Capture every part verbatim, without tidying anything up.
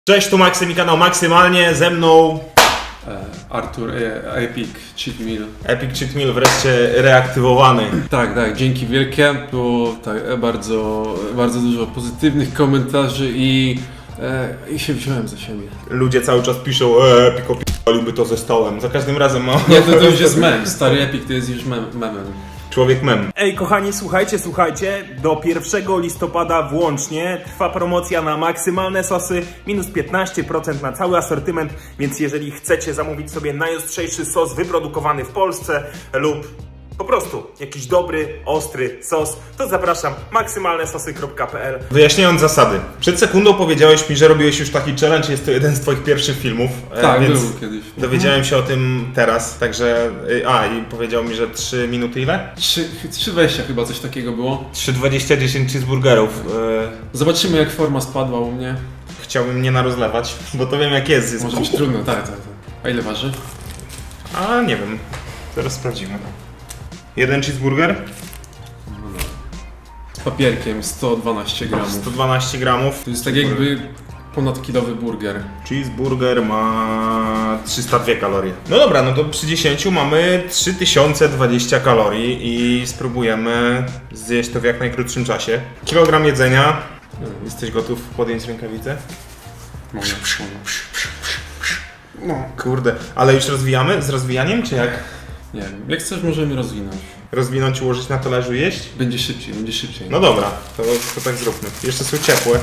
Cześć, tu Maksym i kanał Maksymalnie, ze mną Artur, e, Epic Cheat Meal. Epic Cheat Meal wreszcie reaktywowany. Tak, tak, dzięki wielkie, było tak, bardzo, bardzo dużo pozytywnych komentarzy i, e, i się wziąłem za siebie. Ludzie cały czas piszą, e, Epic opaliłby to ze stołem, za każdym razem mam... Nie, to, to już jest mem, stary Epic to jest już mem, memem. Człowiek mem. Ej kochani, słuchajcie, słuchajcie, do pierwszego listopada włącznie trwa promocja na maksymalne sosy, minus piętnaście procent na cały asortyment, więc jeżeli chcecie zamówić sobie najostrzejszy sos wyprodukowany w Polsce lub po prostu jakiś dobry, ostry sos, to zapraszam maksymalne sosy kropka p l. Wyjaśniając zasady. Przed sekundą powiedziałeś mi, że robiłeś już taki challenge, jest to jeden z twoich pierwszych filmów. Tak, e, więc był kiedyś. dowiedziałem się o tym teraz, także... A, i powiedział mi, że trzy minuty ile? trzy dwadzieścia chyba coś takiego było. trzy dwadzieścia dziesięć cheeseburgerów. E... Zobaczymy jak forma spadła u mnie. Chciałbym nie narozlewać, bo to wiem jak jest. jest... Może być trudno, tak, tak, tak. A ile waży? A, nie wiem. Zaraz sprawdzimy. Jeden cheeseburger? Z papierkiem sto dwanaście gramów. sto dwanaście gramów. To jest tak jakby ponadkilowy burger. Cheeseburger ma trzysta dwie kalorie. No dobra, no to przy dziesięciu mamy trzy tysiące dwadzieścia kalorii i spróbujemy zjeść to w jak najkrótszym czasie. Kilogram jedzenia. Jesteś gotów podjąć rękawicę? Mogę. No kurde, ale już rozwijamy? Z rozwijaniem czy jak? Nie wiem, jak chcesz możemy rozwinąć. Rozwinąć, ułożyć na talerzu, jeść? Będzie szybciej, będzie szybciej. No dobra, to, to tak zróbmy. Jeszcze są ciepłe.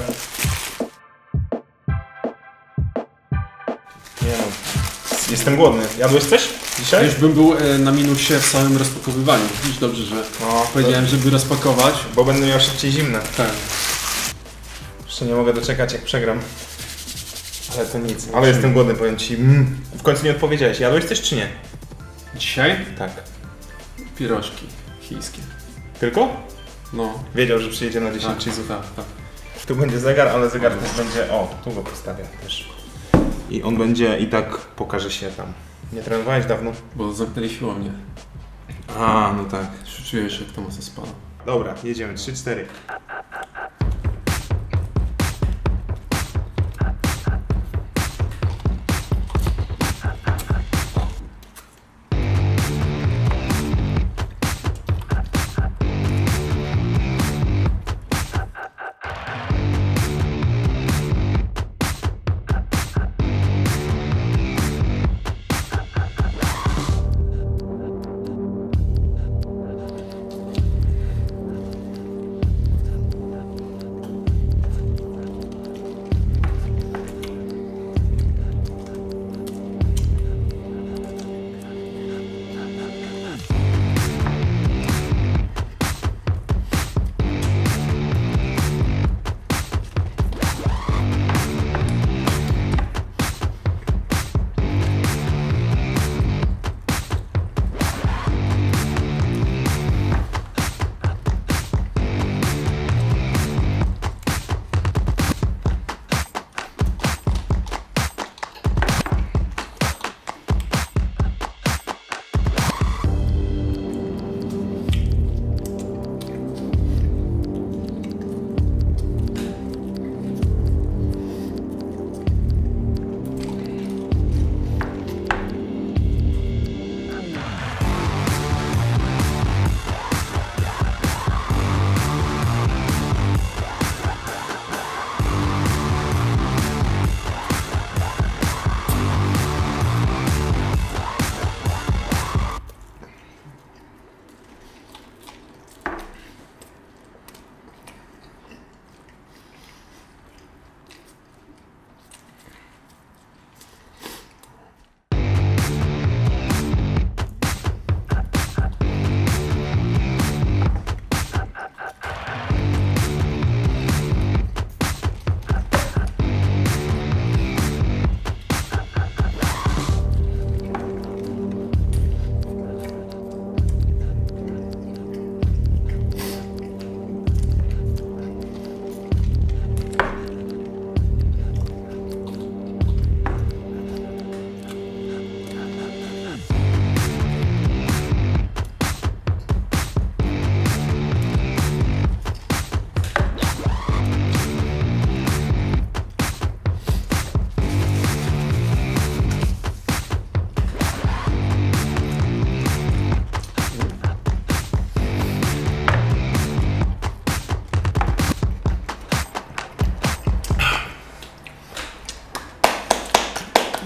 Nie no. Jestem głodny. Jadłeś coś dzisiaj? Już bym był e, na minusie w samym rozpakowywaniu. Widzisz dobrze, że No, powiedziałem, żeby rozpakować. bo będę miał szybciej zimne. Tak. Jeszcze nie mogę doczekać jak przegram. Ale to nic. Ale jestem głodny, powiem ci. Mm. W końcu nie odpowiedziałeś. Jadłeś coś czy nie? Dzisiaj? Tak. Pierożki chińskie. Tylko? No. Wiedział, że przyjedzie na dziesięć Tak, cheese'ów. tak, tak. Tu będzie zegar, ale zegar też będzie... O, tu go postawię też. I on będzie i tak pokaże się tam. Nie trenowałeś dawno? Bo zamknęli siłownię. A, no tak. Czujesz jak to mocno spada. Dobra, jedziemy. trzy cztery.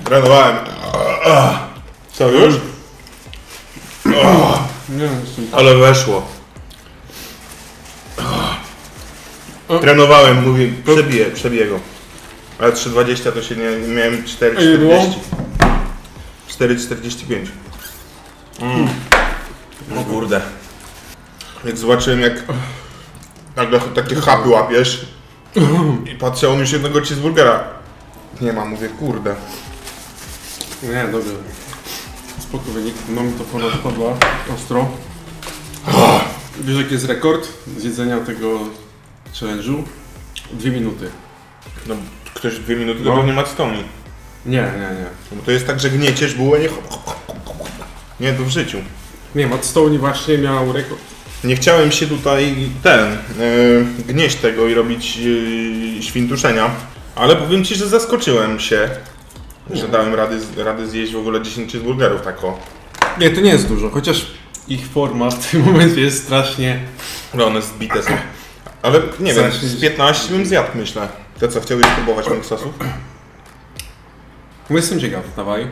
Trenowałem. Co już? Nie, jestem... Ale weszło. Trenowałem, mówię, przebiję, przebiję go. Ale trzy dwadzieścia to się nie... miałem cztery czterdzieści. cztery czterdzieści pięć. Mm. O kurde. Jak zobaczyłem, jak nagle takie chapy łapiesz i patrzę, on już jednego cheeseburgera nie ma, mówię, kurde. Nie, dobrze. Spoko wynik. No mi to ponad padła ostro. Wiesz jaki jest rekord zjedzenia tego challenge'u? Dwie minuty. No, ktoś dwie minuty to No. pewnie ma stoni. Nie, nie, nie. No bo to jest tak, że gnieciesz bułę, nie hop, hop, hop, hop, hop. Nie, to w życiu. Nie, Matt Stoney właśnie miał rekord. Nie chciałem się tutaj ten, yy, gnieść tego i robić yy, świntuszenia, ale powiem Ci, że zaskoczyłem się, że dałem rady, rady zjeść w ogóle dziesięć cheeseburgerów tak o. Nie, to nie jest dużo, chociaż ich forma w tym momencie jest strasznie... No one zbite są. Ale nie wiem, Strasznie- z piętnaście bym zjadł, myślę. To co, chciałbyś spróbować moich sosów? No jestem ciekaw, dawaj.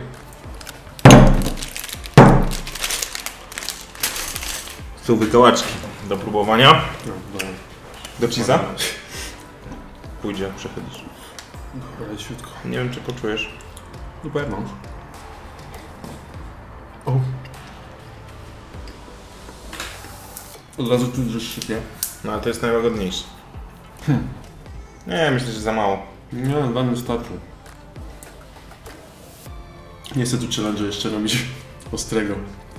Są wykołaczki do próbowania. No, dobra. Do cheese'a? Pójdzie, przechodzisz. Dobra, leciutko. Nie wiem, czy poczujesz. Na pewno. O. Od razu czuć, że szczypie. No ale to jest najłagodniejsze. Nie, myślę, że za mało. Nie, dla mnie starczy. Nie chcę tu challenge jeszcze robić ostrego.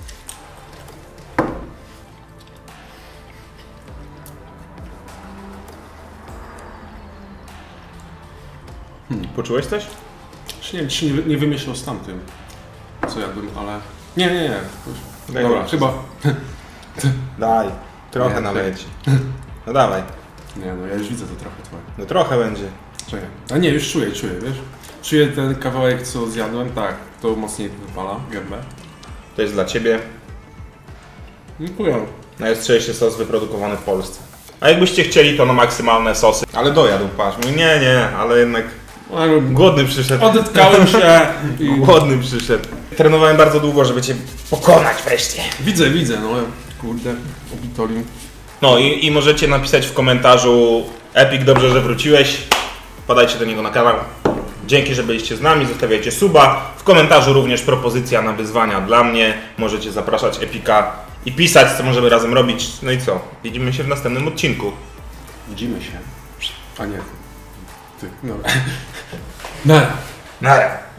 Poczułeś coś? Czy nie wiem, czy nie, nie wymieszał z tamtym, co jadłem, ale... Nie, nie, nie. Daj Dobra, go. chyba... Daj, trochę Nie, naleję ci. No dawaj. Nie, no ja już widzę to trochę twoje. No trochę będzie. Czekaj. A nie, już czuję, czuję, wiesz? Czuję ten kawałek, co zjadłem, tak, to mocniej wypala gębę. To jest dla ciebie Dziękuję. najostrzejszy sos wyprodukowany w Polsce. A jakbyście chcieli, to na maksymalne sosy. Ale dojadł, patrz. Mówi, nie, nie, ale jednak głodny przyszedł. Odetkałem się i... Głodny przyszedł. Trenowałem bardzo długo, żeby cię pokonać wreszcie. Widzę, widzę, no kurde, obitorium. No i, i możecie napisać w komentarzu Epic, dobrze, że wróciłeś. Podajcie do niego na kanał. Dzięki, że byliście z nami, zostawiajcie suba. W komentarzu również propozycja na wyzwania dla mnie. Możecie zapraszać Epika i pisać, co możemy razem robić. No i co? Widzimy się w następnym odcinku. Widzimy się. A nie, ty, dobra. Nara. Nara.